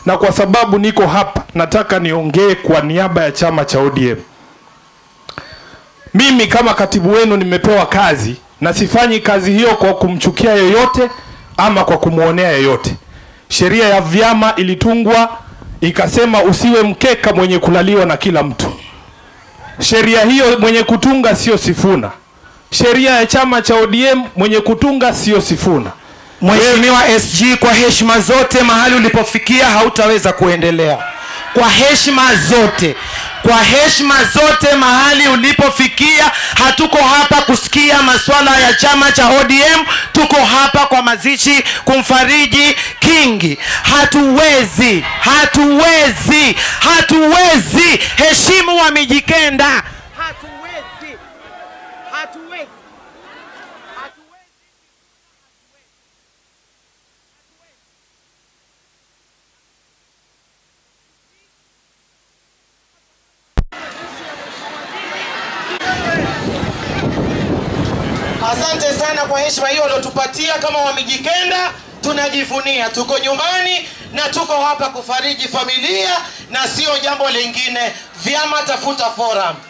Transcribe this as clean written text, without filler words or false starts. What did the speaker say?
na kwa sababu niko hapa nataka niongee kwa niaba ya chama cha ODM. Mimi kama katibu wenu nimepewa kazi na sifanyi kazi hiyo kwa kumchukia yoyote ama kwa kumuonea yoyote. Sheria ya vyama ilitungwa ikasema usiwe mkeka mwenye kulaliwa na kila mtu. Sheria hiyo mwenye kutunga sio Sifuna. Sheria ya chama cha ODM mwenye kutunga sio Sifuna. Mheshimiwa SG, kwa heshima zote, mahali ulipofikia hautaweza kuendelea. Kwa heshima zote, mahali ulipofikia, hatuko hapa kusikia masuala ya chama cha ODM, tuko hapa kwa mazishi kumfariji Kingi. Hatuwezi heshimu wa Mijikenda. Hatuwezi. Asante sana kwa heshima hiyo waliotupatia kama wa Mijikenda. Tunajivunia tuko nyumbani na tuko hapa kufariji familia na sio jambo lingine. Vyama tafuta forum.